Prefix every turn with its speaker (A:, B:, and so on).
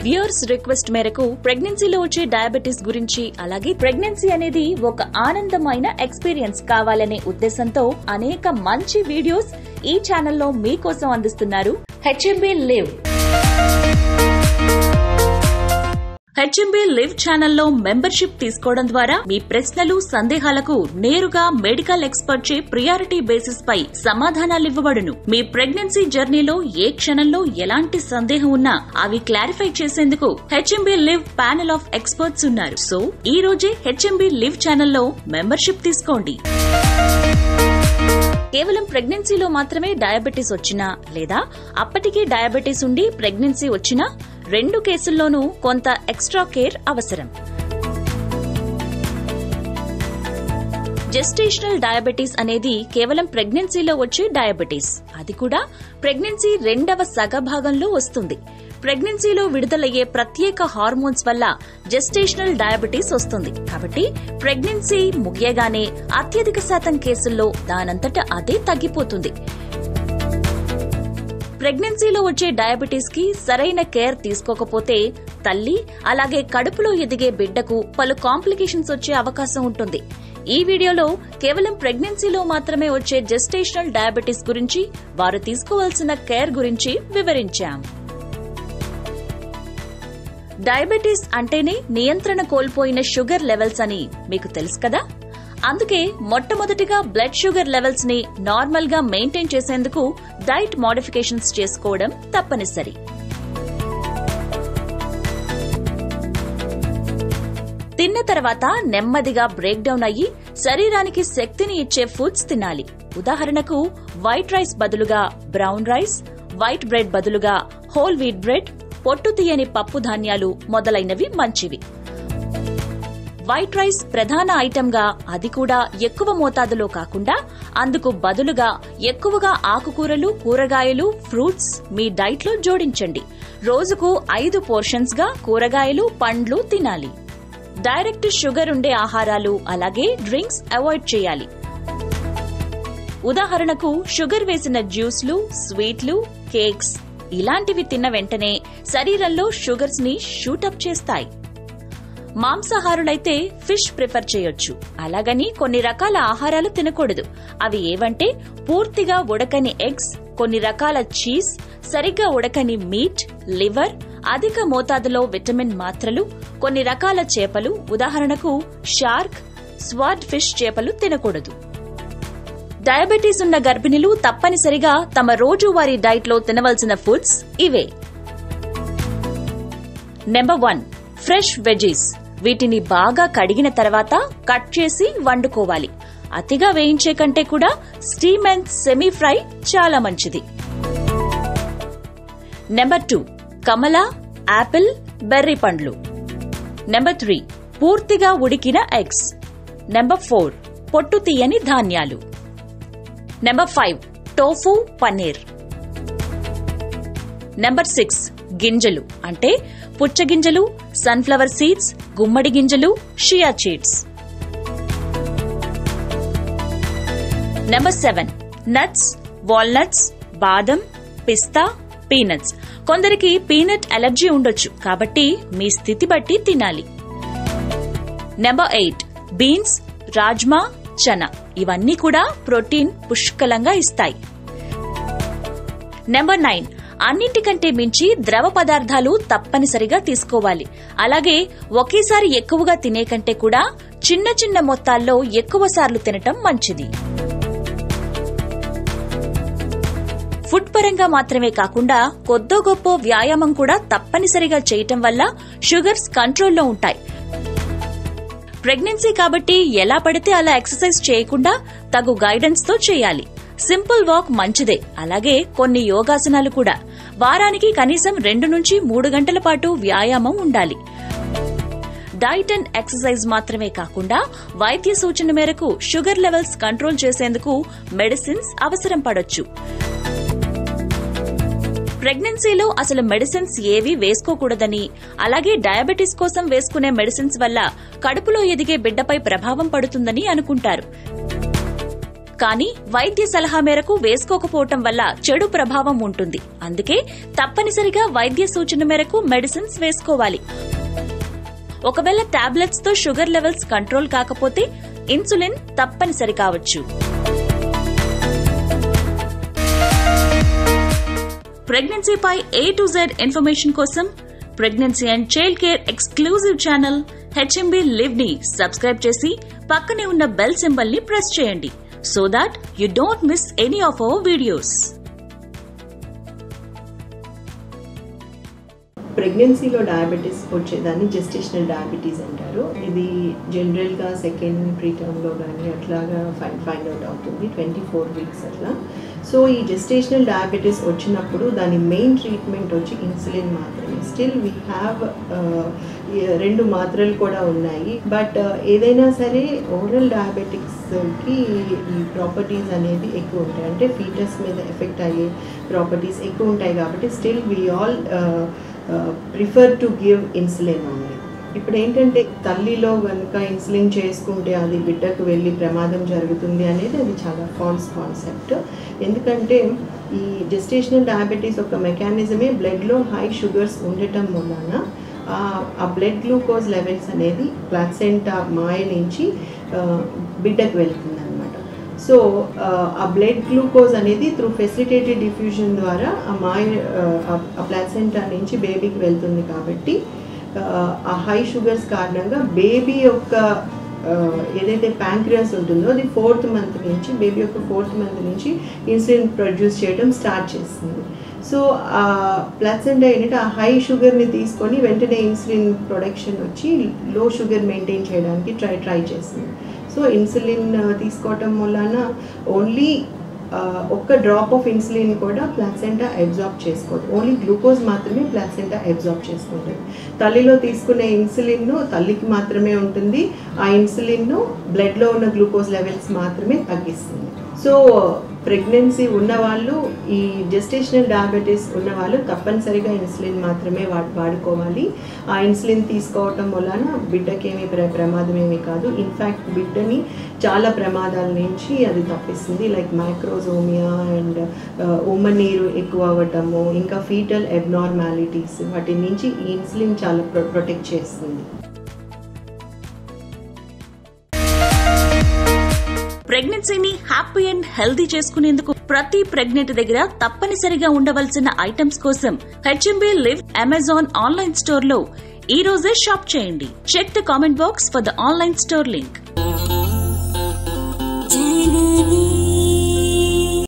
A: Viewers request మేరకు ప్రెగ్నెన్సీలో వచ్చే డయాబెటిస్ గురించి అలాగే ప్రెగ్నెన్సీ అనేది ఒక ఆనందమైన ఎక్స్పీరియన్స్ కావాలనే ఉద్దేశంతో అనేక మంచి వీడియోస్ ఈ ఛానల్లో మీకోసం అందిస్తున్నారు హెచ్ఎంబీ లివ్. హెచ్ఎంబీ లివ్ ఛానల్లో మెంబర్షిప్ తీసుకోవడం ద్వారా మీ ప్రశ్నలు సందేహాలకు నేరుగా మెడికల్ ఎక్స్పర్ట్ చే ప్రియారిటీ బేసిస్ పై సమాధానాలివ్వబడును. మీ ప్రెగ్నెన్సీ జర్నీలో ఏ క్షణంలో ఎలాంటి సందేహం ఉన్నా అవి క్లారిఫై చేసేందుకు HMB live panel of experts ఉన్నారు. సో ఈ రోజే హెచ్ఎంబీ లివ్ ఛానల్లో మెంబర్షిప్ తీసుకోండి. కేవలం ప్రెగ్నెన్సీలో మాత్రమే డయాబెటిస్ వచ్చినా లేదా అప్పటికే డయాబెటిస్ ఉండి ప్రెగ్నెన్సీ వచ్చినా రెండు కేసుల్లోనూ కొంత ఎక్స్ట్రా కేర్ అవసరం. జెస్టేషనల్ డయాబెటిస్ అనేది కేవలం ప్రెగ్నెన్సీలో వచ్చే డయాబెటిస్. అది కూడా ప్రెగ్నెన్సీ రెండవ సగభాగంలో వస్తుంది. ప్రెగ్నెన్సీలో విడుదలయ్యే ప్రత్యేక హార్మోన్స్ వల్ల జెస్టేషనల్ డయాబెటిస్ వస్తుంది. కాబట్టి ప్రెగ్నెన్సీ ముగియగానే అత్యధిక శాతం కేసుల్లో దానంతట అదే తగ్గిపోతుంది. ప్రెగ్నెన్సీలో వచ్చే డయాబెటిస్ కి సరైన కేర్ తీసుకోకపోతే తల్లి అలాగే కడుపులో ఎదిగే బిడ్డకు పలు కాంప్లికేషన్స్ వచ్చే అవకాశం ఉంటుంది. ఈ వీడియోలో కేవలం ప్రెగ్నెన్సీలో మాత్రమే వచ్చే జెస్టేషనల్ డయాబెటిస్ గురించి, వారు తీసుకోవాల్సిన కేర్ గురించి వివరించాం. డయాబెటిస్ అంటేనే నియంత్రణ కోల్పోయిన షుగర్ లెవెల్స్ అని మీకు తెలుసు కదా. అందుకే మొట్టమొదటిగా బ్లడ్ షుగర్ లెవెల్స్ ని నార్మల్ గా మెయింటైన్ చేసేందుకు డైట్ మోడిఫికేషన్స్ చేసుకోవడం తప్పనిసరి. తిన్న తర్వాత నెమ్మదిగా బ్రేక్ డౌన్ అయ్యి శరీరానికి శక్తిని ఇచ్చే ఫుడ్స్ తినాలి. ఉదాహరణకు వైట్ రైస్ బదులుగా బ్రౌన్ రైస్, వైట్ బ్రెడ్ బదులుగా హోల్ వీట్ బ్రెడ్, పొట్టు తీయని పప్పు ధాన్యాలు మొదలైనవి మంచివి. వైట్ రైస్ ప్రధాన ఐటంగా, అది కూడా ఎక్కువ మోతాదులో కాకుండా అందుకు బదులుగా ఎక్కువగా ఆకుకూరలు, కూరగాయలు, ఫ్రూట్స్ మీ డైట్ లో జోడించండి. రోజుకు 5 పోర్షన్స్ గా కూరగాయలు, పండ్లు తినాలి. డైరెక్ట్ షుగర్ ఉండే ఆహారాలు అలాగే డ్రింక్స్ అవాయిడ్ చేయాలి. ఉదాహరణకు షుగర్ వేసిన జ్యూస్లు, స్వీట్లు, కేక్స్ ఇలాంటివి తిన్న వెంటనే శరీరంలో షుగర్స్ ని షూటప్ చేస్తాయి. మాంసాహారులైతే ఫిష్ ప్రిఫర్ చేయొచ్చు. అలాగని కొన్ని రకాల ఆహారాలు తినకూడదు. అవి ఏవంటే పూర్తిగా ఉడకని ఎగ్స్, కొన్ని రకాల చీజ్, సరిగ్గా ఉడకని మీట్, లివర్, అధిక మోతాదులో విటమిన్ మాత్రలు, కొన్ని రకాల చేపలు, ఉదాహరణకు షార్క్, స్వార్డ్ ఫిష్ చేపలు తినకూడదు. డయాబెటీస్ ఉన్న గర్భిణులు తప్పనిసరిగా తమ రోజువారీ డైట్ లో తినవలసిన ఫుడ్స్ ఇవే. Number 1, fresh veggies. వీటిని బాగా కడిగిన తర్వాత కట్ చేసి వండుకోవాలి. అతిగా వేయించే కంటే కూడా స్టీమ్ అండ్ సెమీ ఫ్రై చాలా మంచిది. నెంబర్ 2, కమల, యాపిల్, బెర్రీ పండ్లు. నెంబర్ 3, పూర్తిగా ఉడికిన ఎగ్స్. నెంబర్ 4, పొట్టు తీయని ధాన్యాలు. Number 5, tofu, paneer. నెంబర్ 6, గింజలు అంటే పుచ్చగింజలు, సన్ఫ్లవర్ సీడ్స్, గుమ్మడి గింజలు, chia seeds. Number 7, nuts, walnuts, బాదం, పిస్తా, పీనట్స్. కొందరికి పీనట్ అలర్జీ ఉండొచ్చు, కాబట్టి మీ స్థితి బట్టి తినాలి. Number 8, beans, rajma, chana. ఇవన్నీ కూడా ప్రోటీన్ పుష్కలంగా ఇస్తాయి. నెంబర్ 9, అన్నింటికంటే మించి ద్రవ పదార్థాలు తప్పనిసరిగా తీసుకోవాలి. అలాగే ఒకేసారి ఎక్కువగా తినే కంటే కూడా చిన్న చిన్న మొత్తాల్లో ఎక్కువసార్లు తినటం మంచిది. ఫుడ్ పరంగా మాత్రమే కాకుండా కొద్దో గొప్ప వ్యాయామం కూడా తప్పనిసరిగా చేయటం వల్ల షుగర్స్ కంట్రోల్లో ఉంటాయి. ప్రెగ్నెన్సీ కాబట్టి ఎలా పడితే అలా ఎక్సర్సైజ్ చేయకుండా తగు గైడెన్స్ తో చేయాలి. సింపుల్ వాక్ మంచిదే. అలాగే కొన్ని యోగాసనాలు కూడా. వారానికి కనీసం 2 నుంచి 3 గంటల పాటు వ్యాయామం ఉండాలి. డైట్ అండ్ ఎక్సర్సైజ్ మాత్రమే కాకుండా వైద్య సూచన మేరకు షుగర్ లెవెల్స్ కంట్రోల్ చేసేందుకు మెడిసిన్స్ అవసరం పడొచ్చు. ప్రెగ్నెన్సీలో అసలు మెడిసిన్స్ ఏవీ వేసుకోకూడదని, అలాగే డయాబెటిస్ కోసం వేసుకునే మెడిసిన్స్ వల్ల కడుపులో ఎదిగే బిడ్డపై ప్రభావం పడుతుందని అనుకుంటారు. కానీ వైద్య సలహా మేరకు వేసుకోకపోవటం వల్ల చెడు ప్రభావం ఉంటుంది. అందుకే తప్పనిసరిగా వైద్య సూచన మేరకు మెడిసిన్స్ వేసుకోవాలి. ఒకవేళ టాబ్లెట్స్ తో షుగర్ లెవెల్స్ కంట్రోల్ కాకపోతే ఇన్సులిన్ తప్పనిసరి కావచ్చు. ప్రెగ్నెన్సీపై A to Z ఇన్ఫర్మేషన్ కోసం pregnancy and child care exclusive channel HMB Live ని సబ్స్క్రైబ్ చేసి పక్కనే ఉన్న బెల్ సింబల్ ని ప్రెస్ చేయండి so that you don't miss any of our videos.
B: ప్రెగ్నెన్సీలో డయాబెటీస్ వచ్చేదాన్ని జెస్టేషనల్ డయాబెటీస్ అంటారు. ఇది జనరల్గా సెకండ్ ప్రీటర్మ్లో కానీ అట్లాగా ఫైండ్ అవుట్ అవుతుంది 24 వీక్స్ అట్లా. సో ఈ జెస్టేషనల్ డయాబెటీస్ వచ్చినప్పుడు దాని మెయిన్ ట్రీట్మెంట్ వచ్చి ఇన్సులిన్ మాత్రమే. స్టిల్ వీ హ్యావ్ 2 మాత్రలు కూడా ఉన్నాయి. బట్ ఏదైనా సరే ఓరల్ డయాబెటిక్స్కి ఈ ప్రాపర్టీస్ అనేది ఎక్కువ ఉంటాయి, అంటే ఫీటస్ మీద ఎఫెక్ట్ అయ్యే ప్రాపర్టీస్ ఎక్కువ ఉంటాయి. కాబట్టి still we all prefer to give insulin only. ఇప్పుడు ఏంటంటే తల్లిలో కనుక ఇన్సులిన్ చేసుకుంటే అది బిడ్డకు వెళ్ళి ప్రమాదం జరుగుతుంది అనేది అది చాలా ఫాల్స్ కాన్సెప్ట్. ఎందుకంటే ఈ జెస్టేషనల్ డయాబెటీస్ ఒక మెకానిజమే బ్లడ్లో హై షుగర్స్ ఉండటం వలన ఆ బ్లడ్ గ్లూకోజ్ లెవెల్స్ అనేది ప్లాసెంటా మాయ నుంచి బిడ్డకు వెళ్తుంది అనమాట. సో ఆ బ్లడ్ గ్లూకోజ్ అనేది త్రూ ఫెసిలిటేటెడ్ డిఫ్యూజన్ ద్వారా ఆ ప్లాసెంటా నుంచి బేబీకి వెళ్తుంది. కాబట్టి ఆ హై షుగర్స్ కారణంగా బేబీ యొక్క ఏదైతే ప్యాంక్రియాస్ ఉంటుందో అది 4th మంత్ నుంచి బేబీ యొక్క 4th మంత్ నుంచి ఇన్సులిన్ ప్రొడ్యూస్ చేయడం స్టార్ట్ చేస్తుంది. సో ఆ ప్లాసెంటా ఏంటంటే ఆ హై షుగర్ని తీసుకొని వెంటనే ఇన్సులిన్ ప్రొడక్షన్ వచ్చి లో షుగర్ మెయింటైన్ చేయడానికి ట్రై చేస్తుంది. సో ఇన్సులిన్ తీసుకోవటం వలన ఓన్లీ ఒక్క డ్రాప్ ఆఫ్ ఇన్సులిన్ కూడా ప్లాసెంటా అబ్జార్బ్ చేసుకోదు, ఓన్లీ గ్లూకోజ్ మాత్రమే ప్లాసెంటా అబ్జార్బ్ చేసుకుంటుంది. తల్లిలో తీసుకునే ఇన్సులిన్ తల్లికి మాత్రమే ఉంటుంది, ఆ ఇన్సులిన్ బ్లడ్లో ఉన్న గ్లూకోజ్ లెవెల్స్ మాత్రమే తగ్గిస్తుంది. సో ప్రెగ్నెన్సీ ఉన్నవాళ్ళు, ఈ జెస్టేషనల్ డయాబెటీస్ ఉన్నవాళ్ళు తప్పనిసరిగా ఇన్సులిన్ మాత్రమే వాడుకోవాలి. ఆ ఇన్సులిన్ తీసుకోవటం వలన బిడ్డకేమీ ప్రమాదం ఏమీ కాదు. ఇన్ఫ్యాక్ట్ బిడ్డని చాలా ప్రమాదాల నుంచి అది తప్పిస్తుంది, లైక్ మైక్రోజోమియా అండ్ ఉమ్మనీరు ఎక్కువ అవ్వటము, ఇంకా ఫీటల్ అబ్నార్మాలిటీస్, వాటి నుంచి ఈ ఇన్సులిన్ చాలా ప్రొటెక్ట్ చేస్తుంది.
A: ప్రెగ్నెన్సీని హ్యాపీ అండ్ హెల్దీ చేసుకునేందుకు ప్రతి ప్రెగ్నెంట్ దగ్గర తప్పనిసరిగా ఉండవలసిన ఐటమ్స్ కోసం HMB Live Amazon online store లో ఈ రోజే షాప్ చేయండి. Check the comment box for the online store link.